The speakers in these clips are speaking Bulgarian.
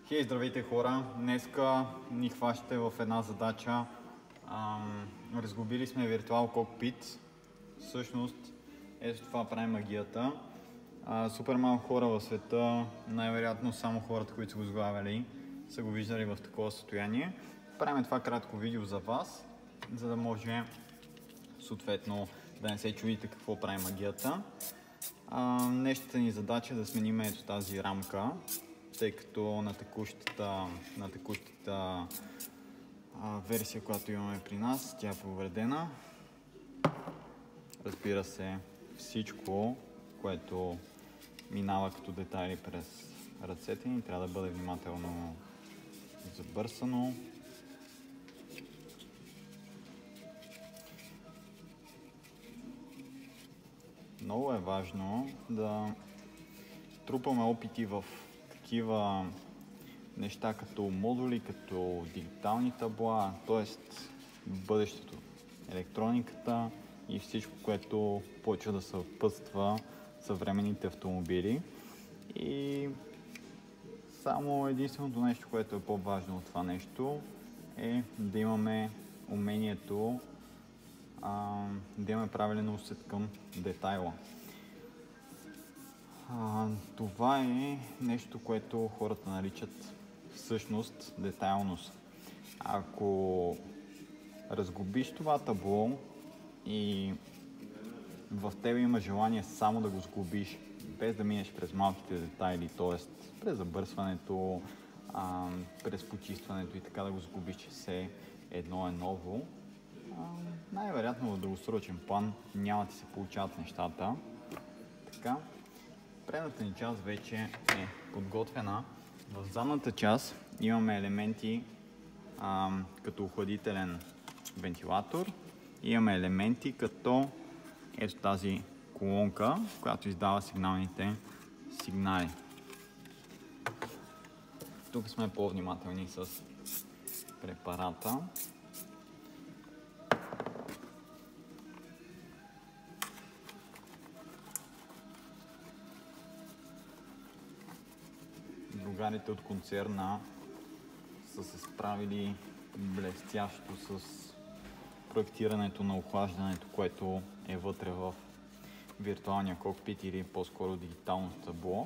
Хей, здравейте хора! Днеска ни хващате в една задача. Разглобили сме Virtual Cockpit. Всъщност, ето това прави магията. Супер малко хора в света, най-вероятно само хората, които са го сглавяли, са го виждали в такова състояние. Правим това кратко видео за вас, за да може съответно да не се чудите какво прави магията. Днешната ни задача е да сменим ето тази рамка, тъй като на текущата версия, която имаме при нас, тя е повредена. Разбира се, всичко, което минава като детайли през ръцете ни, трябва да бъде внимателно забърсано. Много е важно да трупаме опити в такива неща като модули, като дигитални табла, т.е. бъдещето, електрониката и всичко, което почва да съпътства съвременните автомобили. И само единственото нещо, което е по-важно от това нещо, е да имаме умението да имаме правилен усет към детайла. Това е нещо, което хората наричат всъщност детайлност. Ако разглобиш това табло и в тебе има желание само да го сглобиш, без да минеш през малките детайли, т.е. през забърсването, през почистването и така да го сглобиш, че все едно е ново, най-вероятно в дългосрочен план няма да се получават нещата. Така, предната ни част вече е подготвена. В задната част имаме елементи като охладителен вентилатор. Имаме елементи като ето тази колонка, която издава сигналните сигнали. Тук сме по-внимателни с препарата. Другарите от концерна са се справили блестящо с проектирането на охлаждането, което е вътре в виртуалния кокпит или по-скоро дигитално табло.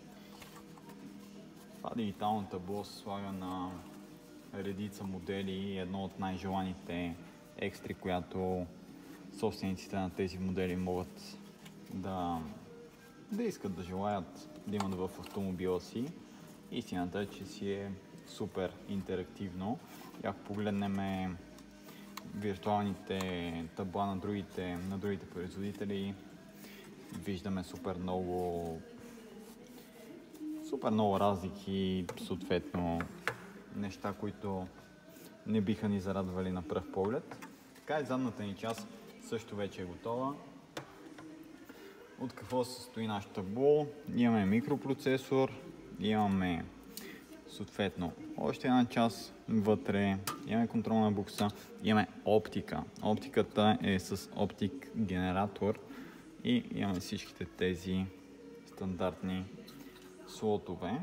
Това дигитално табло се слага на редица модели и едно от най-желаните екстри, която собствениците на тези модели могат да искат да желаят да имат в автомобила си. Истината е, че си е супер интерактивно. И ако погледнем виртуалните табла на другите производители, виждаме супер много разлики, съответно неща, които не биха ни зарадвали на пръв поглед. Така и задната ни част също вече е готова. От какво се състои нашето табло? Имаме микропроцесор, имаме съответно още една част вътре, имаме контролна букса, имаме оптика. Оптиката е с оптик генератор и имаме всичките тези стандартни слотове.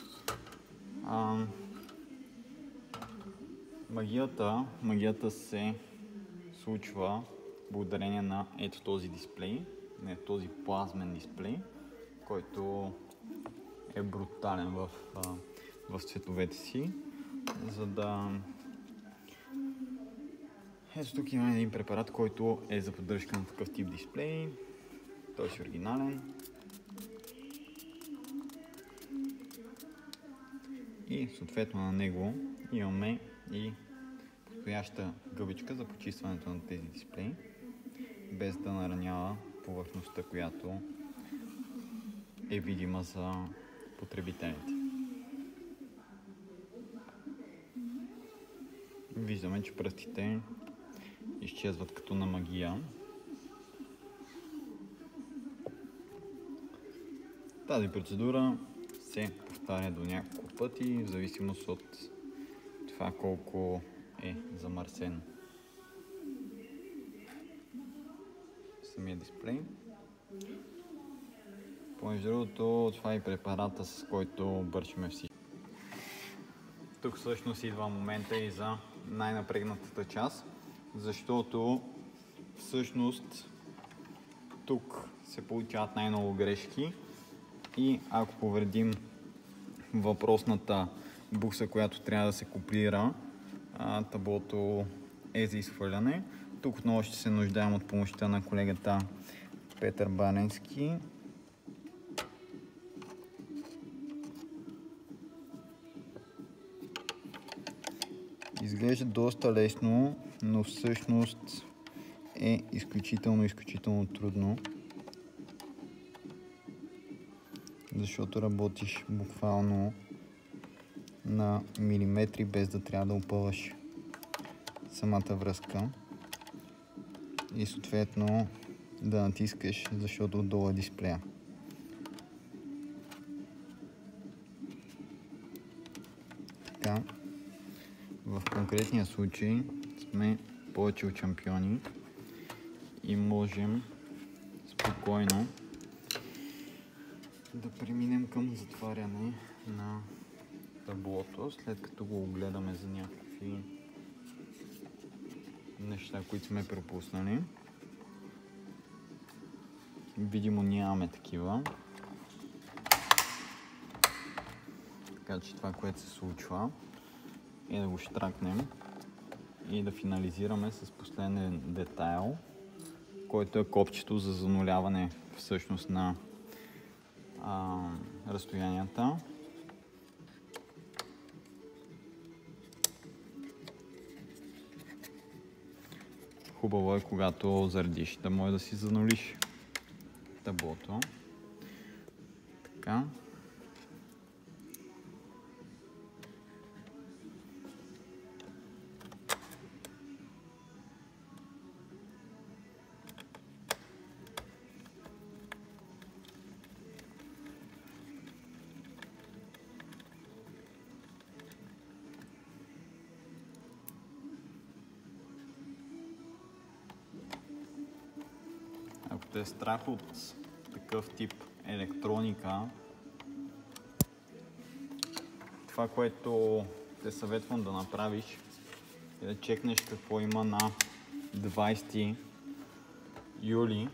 Магията се случва благодарение на ето този дисплей, този плазмен дисплей, който е брутален в цветовете си, за да... Ето тук има един препарат, който е за поддръжка на такъв тип дисплей. Той е оригинален. И съответно на него имаме и подходяща гъбичка за почистването на тези дисплеи, без да наранява повърхността, която е видима за потребителите. Виждаме, че пръстите изчезват като на магия. Тази процедура се повтаря до няколко пъти, в зависимост от това колко е замърсен самия дисплей. Помежду другото, това е препарата, с който бършиме всички. тук всъщност идва момента и за най-напрегнатата част, защото всъщност тук се получават най-много грешки и ако повредим въпросната букса, която трябва да се копира, таблото е за изхвърляне. Тук отново ще се нуждаем от помощта на колегата Петър Баненски. Изглежда доста лесно, но всъщност е изключително трудно, защото работиш буквално на милиметри, без да трябва да опъваш самата връзка и съответно да натискаш, защото отдолу е дисплея. Така, в конкретния случай сме повече от шампиони и можем спокойно да преминем към затваряне на таблото, след като го огледаме за някакви неща, които сме пропуснали. Видимо нямаме такива. Така че това, което се случва, е да го щракнем и да финализираме с последен детайл, който е копчето за зануляване всъщност на разстоянията. Хубаво е, когато заредиш, да може да си занулиш таблото. Така. Ако те е страх от такъв тип електроника, това, което те съветвам да направиш, е да чекнеш какво има на 20 юли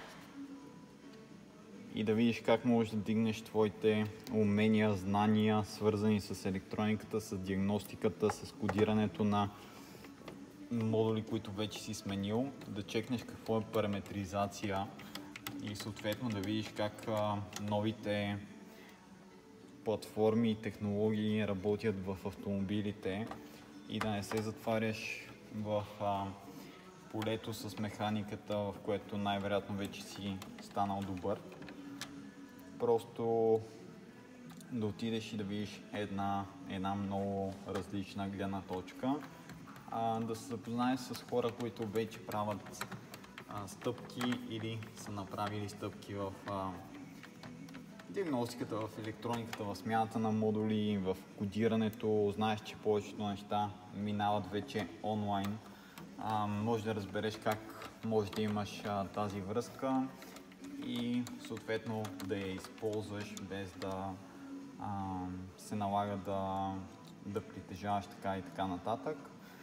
и да видиш как можеш да дигнеш твоите умения, знания, свързани с електрониката, с диагностиката, с кодирането на модули, които вече си сменил, да чекнеш какво е параметризация и съответно да видиш как новите платформи и технологии работят в автомобилите и да не се затваряш в полето с механиката, в което най-вероятно вече си станал добър. Просто да отидеш и да видиш една много различна гледна точка. Да се запознаеш с хора, които вече правят стъпки или са направили стъпки в диагностиката, в електрониката, в смяната на модули, в кодирането. Знаеш, че повечето неща минават вече онлайн. Може да разбереш как може да имаш тази връзка и съответно да я използваш без да се налага да притежаваш така и така нататък.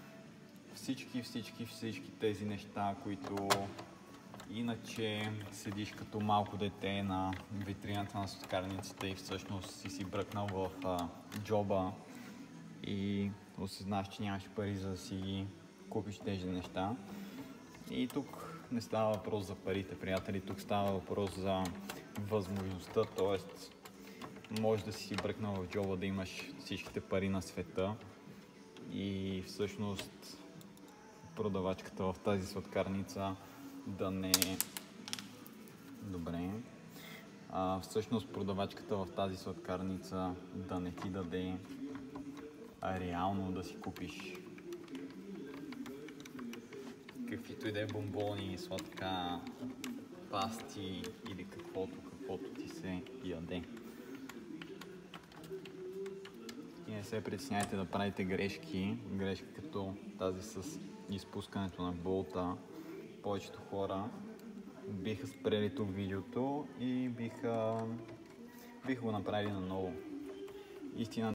Всички тези неща, които иначе седиш като малко дете на витрината на сладкарницата и всъщност си бръкнал в джоба и осъзнаш, че нямаш пари за да си купиш тези неща. И тук не става въпрос за парите, приятели, тук става въпрос за възможността, т.е. може да си бръкнал в джоба да имаш всичките пари на света и всъщност продавачката в тази сладкарница да не е добре. Всъщност продавачката в тази сладкарница да не ти даде реално да си купиш каквито и да е бомбони, сладка, пасти или каквото ти се яде. И не се притесняйте да правите грешки като тази с изпускането на болта. Повечето хора биха спрели тук видеото и биха го направили наново. Истина